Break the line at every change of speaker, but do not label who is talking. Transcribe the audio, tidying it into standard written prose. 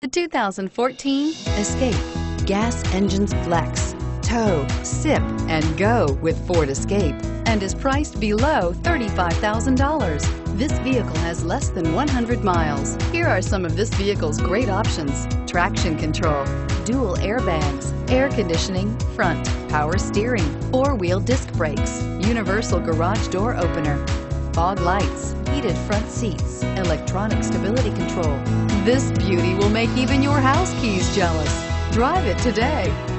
The 2014 Escape. Gas engines flex, tow, sip, and go with Ford Escape, and is priced below $35,000. This vehicle has less than 100 miles. Here are some of this vehicle's great options: traction control, dual airbags, air conditioning, front, power steering, four-wheel disc brakes, universal garage door opener, fog lights, heated front seats, electronic stability control. This beauty will make even your house keys jealous. Drive it today.